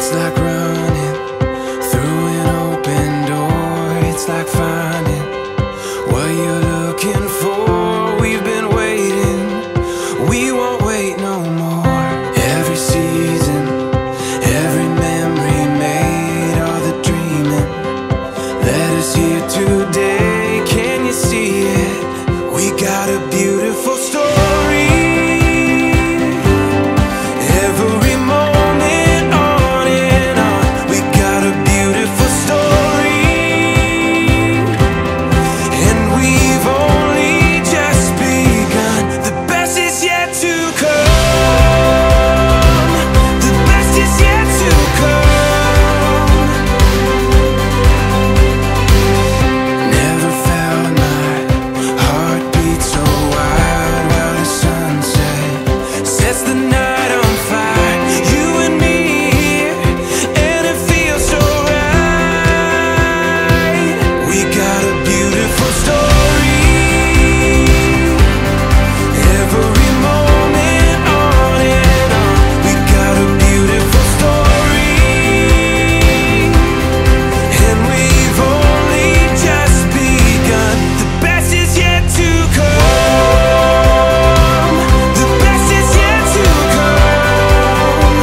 It's like running through an open door. It's like finding what you're looking for. We've been waiting, we won't wait no more. Every season, every memory made, all the dreaming led us here today. Can you see it? We got a beautiful story. Every moment on and on, we got a beautiful story. And we've only just begun. The best is yet to come. The best is yet to come. Never felt my heart beat so wild while the sunset sets the night on fire. You and me here, and it feels so right. We got a beautiful story. Every moment on and on, we got a beautiful story. And we've only just begun. The best is yet to come. The best is yet to come.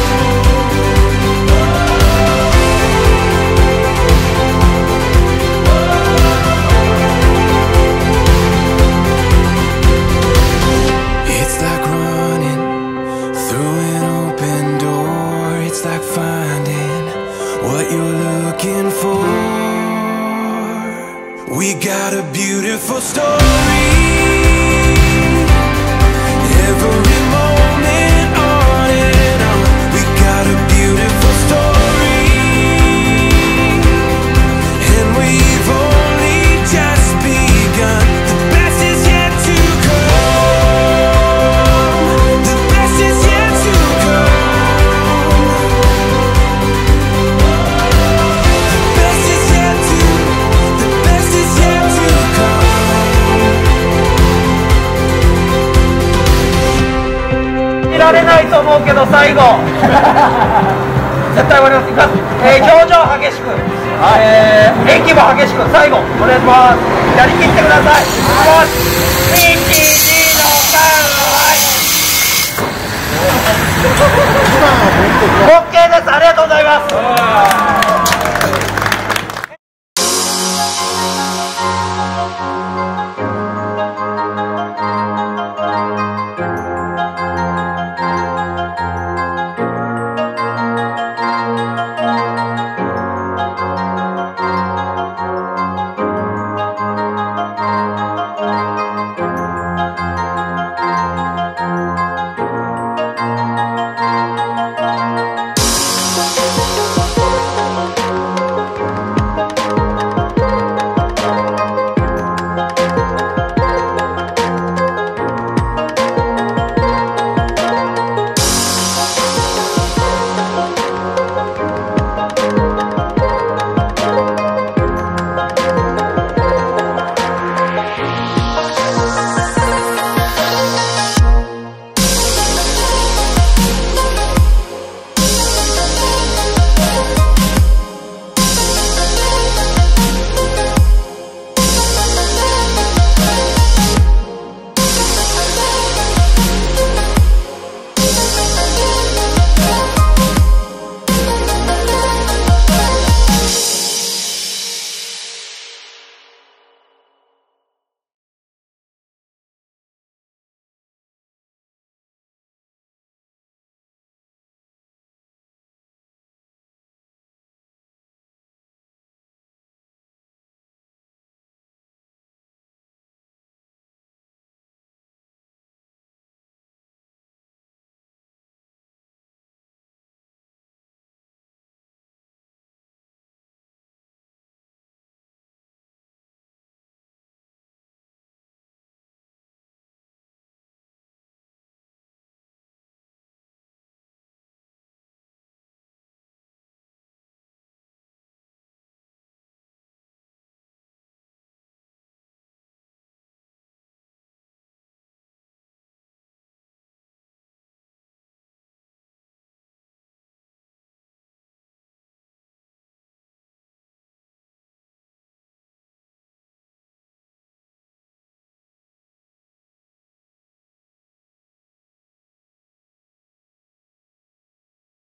It's like running through an open door. It's like finding what you're looking for. We got a beautiful story. Every moment on and on, we got a beautiful story. And we've only just begun. The best is yet to come. The best is yet to come. The best is yet to, the best is yet to come. 見られないと思うけど最後絶対終わります。いきます。表情激しく、演技も激しく、最後お願いします。やりきってください。いきます。1、2の3、はい。OK です。ありがとうございます。